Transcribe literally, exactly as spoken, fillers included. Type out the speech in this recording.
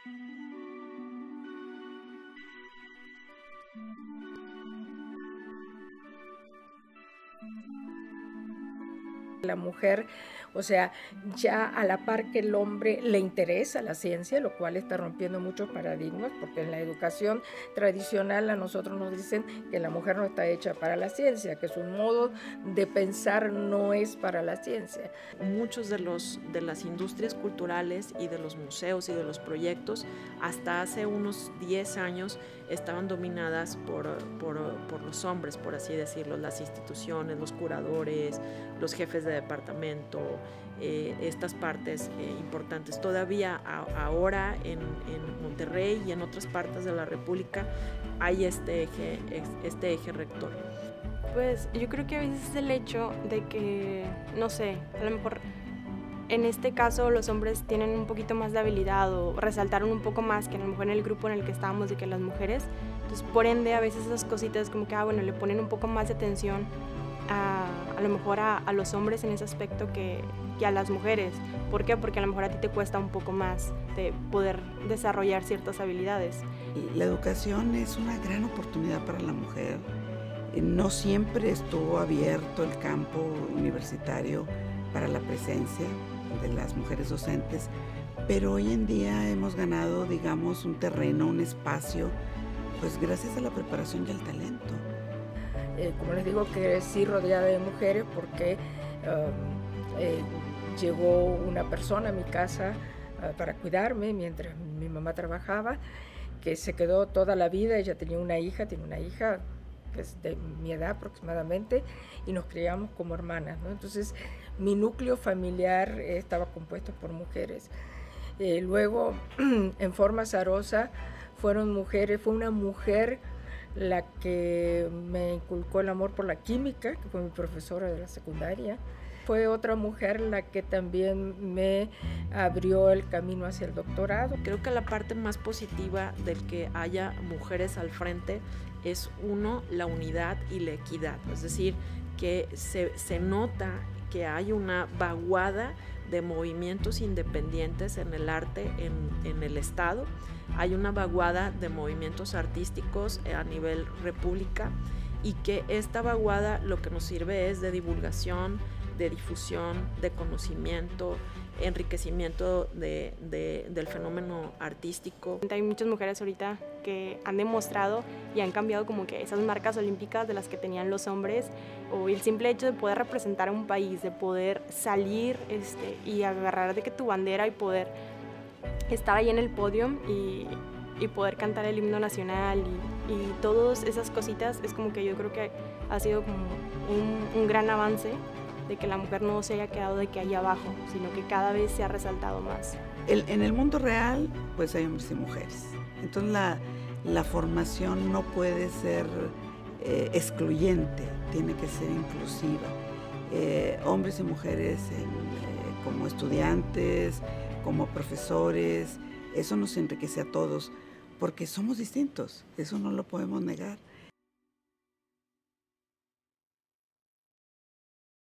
La mujer, o sea, ya a la par que el hombre le interesa la ciencia, lo cual está rompiendo muchos paradigmas, porque en la educación tradicional a nosotros nos dicen que la mujer no está hecha para la ciencia, que su modo de pensar no es para la ciencia. Muchos de, los, de las industrias culturales y de los museos y de los proyectos hasta hace unos diez años estaban dominadas por, por, por los hombres, por así decirlo, las instituciones, los curadores, los jefes de departamento, eh, estas partes eh, importantes. Todavía a, ahora en, en Monterrey y en otras partes de la República hay este eje, este eje rector. Pues yo creo que a veces es el hecho de que, no sé, a lo mejor en este caso los hombres tienen un poquito más de habilidad o resaltaron un poco más que a lo mejor en el grupo en el que estábamos de que las mujeres. Entonces, por ende, a veces esas cositas como que, ah, bueno, le ponen un poco más de atención a, a lo mejor a, a los hombres en ese aspecto que, que a las mujeres. ¿Por qué? Porque a lo mejor a ti te cuesta un poco más de poder desarrollar ciertas habilidades. La educación es una gran oportunidad para la mujer. No siempre estuvo abierto el campo universitario para la presencia de las mujeres docentes, pero hoy en día hemos ganado, digamos, un terreno, un espacio, pues gracias a la preparación y al talento. Eh, como les digo, crecí rodeada de mujeres porque um, eh, llegó una persona a mi casa uh, para cuidarme mientras mi mamá trabajaba, que se quedó toda la vida. Ella tenía una hija, tiene una hija que es de mi edad aproximadamente, y nos criamos como hermanas, ¿no? Entonces, mi núcleo familiar eh, estaba compuesto por mujeres. Eh, luego, en forma azarosa, fueron mujeres, fue una mujer la que me inculcó el amor por la química, que fue mi profesora de la secundaria. Fue otra mujer la que también me abrió el camino hacia el doctorado. Creo que la parte más positiva del que haya mujeres al frente es, uno, la unidad y la equidad. Es decir, que se, se nota que hay una vaguada de movimientos independientes en el arte en, en el Estado. Hay una vaguada de movimientos artísticos a nivel república, y que esta vaguada lo que nos sirve es de divulgación, de difusión, de conocimiento, enriquecimiento de, de, del fenómeno artístico. Hay muchas mujeres ahorita que han demostrado y han cambiado como que esas marcas olímpicas de las que tenían los hombres, o el simple hecho de poder representar a un país, de poder salir este, y agarrar de que tu bandera y poder estar ahí en el podio y, y poder cantar el himno nacional y, y todas esas cositas. Es como que yo creo que ha sido como un, un gran avance, de que la mujer no se haya quedado de que ahí abajo, sino que cada vez se ha resaltado más. El, en el mundo real, pues hay hombres y mujeres. Entonces la, la formación no puede ser eh, excluyente, tiene que ser inclusiva. Eh, hombres y mujeres en, eh, como estudiantes, como profesores, eso nos enriquece a todos, porque somos distintos, eso no lo podemos negar.